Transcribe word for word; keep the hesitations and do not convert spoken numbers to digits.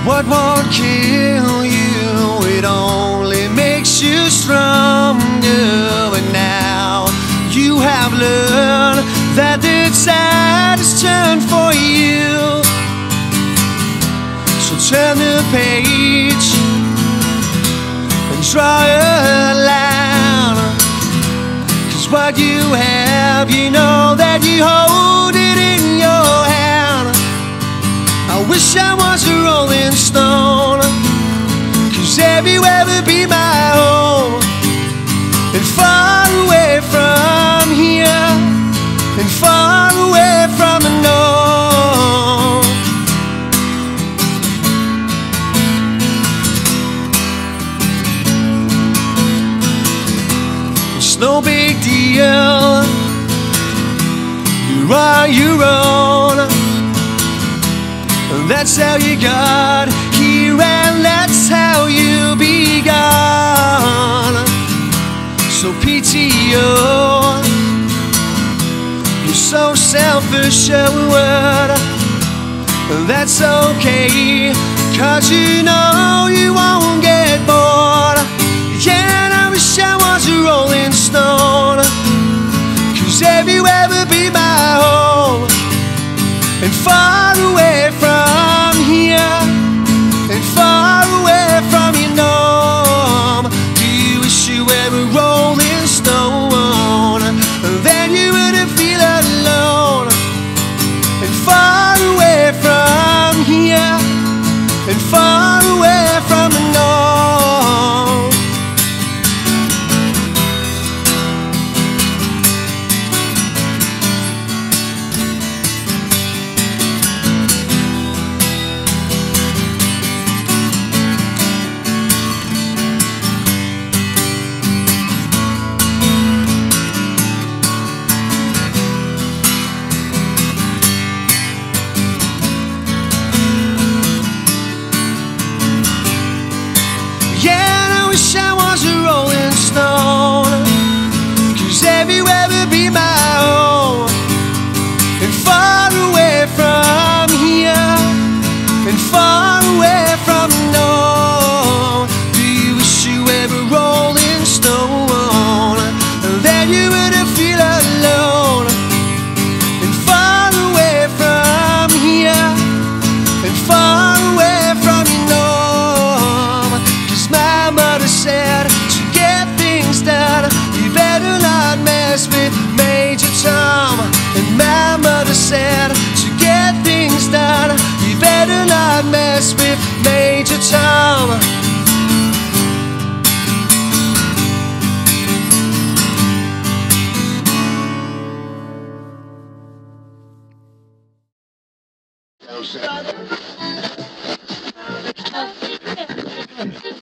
what won't kill you, it only makes you stronger. And now you have learned that the tide has turned for you. So turn the page and draw a line, 'cause what you have, you know that you hold it in your hand. I wish I was a rolling stone, 'cause everywhere would be my home. And far away from here, and far away from the north. It's no big deal, you're on your own. That's how you got here, and that's how you'll be gone. So P T O, you're so self-assured. That's okay, 'cause you know you won't get bored. Yeah, and I wish I was a rolling stone, 'cause everywhere would be my home. And far away from here, and far away from your norm. Do you wish you were a rolling stone? Then you wouldn't feel alone. And far away from here, and far away from the norm. Far away from no. Do you wish you were a rolling stone? Then you wouldn't feel alone. And far away from here, and far away from your norm. 'Cause my mother said to get things done, you better not mess with Major Tom. And my mother said to get things done, you better not mess with Major Tom. No,